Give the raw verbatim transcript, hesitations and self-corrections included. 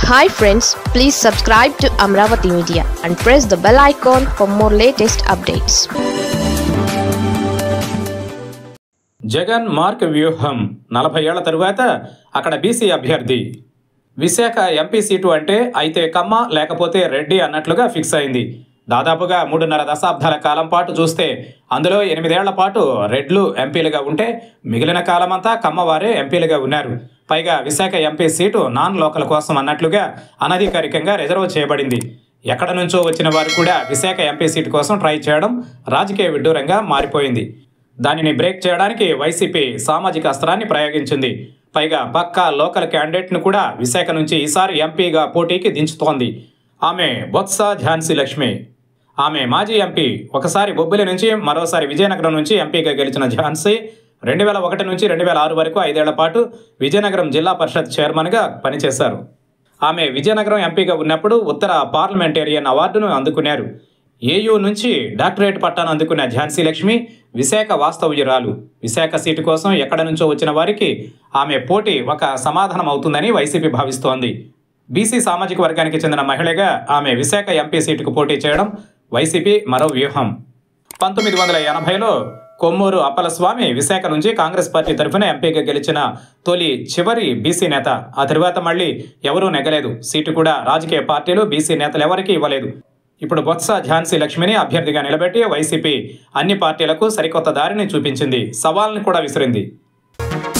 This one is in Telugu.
Hi friends, please subscribe to Amravati Media and press the bell icon for more latest updates. Jagan mark వ్యూహం నలభై ఏళ్ల తరువాత అక్కడ బీసీ అభ్యర్థి విశాఖ ఎంపీ సీటు అంటే అయితే కమ్మ లేకపోతే రెడ్డి అన్నట్లుగా ఫిక్స్ అయింది. దాదాపుగా మూడున్నర దశాబ్దాల కాలం పాటు చూస్తే అందులో ఎనిమిదేళ్ల పాటు రెడ్లు ఎంపీలుగా ఉంటే మిగిలిన కాలమంతా కమ్మవారే ఎంపీలుగా ఉన్నారు. పైగా Visakha MP seat non local కోసం అన్నట్లుగా అనధికారికంగా రిజర్వ్ చేయబడింది. ఎక్కడ నుంచో వచ్చిన వారు కూడా విశాఖ ఎంపీ సీటు కోసం ట్రై చేయడం రాజకీయ విడ్డూరంగా మారిపోయింది. దానిని బ్రేక్ చేయడానికి వైసీపీ సామాజిక అస్త్రాన్ని ప్రయోగించింది. పైగా పక్కా లోకల్ క్యాండిడేట్ను కూడా విశాఖ నుంచి ఈసారి ఎంపీగా పోటీకి దించుతోంది. ఆమె బొత్స ఝాన్సీ లక్ష్మి. ఆమె మాజీ ఎంపీ. ఒకసారి బొబ్బిలి నుంచి మరోసారి విజయనగరం నుంచి ఎంపీగా గెలిచిన ఝాన్సీ రెండు వేల ఒకటి నుంచి రెండు వేల ఆరు వరకు ఐదేళ్ల పాటు విజయనగరం జిల్లా పరిషత్ చైర్మన్గా పనిచేశారు. ఆమె విజయనగరం ఎంపీగా ఉన్నప్పుడు ఉత్తర పార్లమెంటేరియన్ అవార్డును అందుకున్నారు. ఏయూ నుంచి డాక్టరేట్ పట్టాను అందుకున్న ఝాన్సీ లక్ష్మి విశాఖ వాస్తవ్యురాలు. విశాఖ సీటు కోసం ఎక్కడ నుంచో వచ్చిన వారికి ఆమె పోటీ ఒక సమాధానం అవుతుందని వైసీపీ భావిస్తోంది. బీసీ సామాజిక వర్గానికి చెందిన మహిళగా ఆమె విశాఖ ఎంపీ సీటుకు పోటీ చేయడం వైసీపీ మరో వ్యూహం. పంతొమ్మిది వందల ఎనభైలో కొమ్మూరు అప్పలస్వామి విశాఖ నుంచి కాంగ్రెస్ పార్టీ తరఫున ఎంపీగా గెలిచిన తొలి చివరి బీసీ నేత. ఆ తరువాత మళ్ళీ ఎవరూ నెగ్గలేదు. సీటు కూడా రాజకీయ పార్టీలు బీసీ నేతలు ఎవరికీ ఇవ్వలేదు. ఇప్పుడు బొత్స ఝాన్సీ లక్ష్మిని అభ్యర్థిగా నిలబెట్టి వైసీపీ అన్ని పార్టీలకు సరికొత్త దారిని చూపించింది. సవాల్ని కూడా విసిరింది.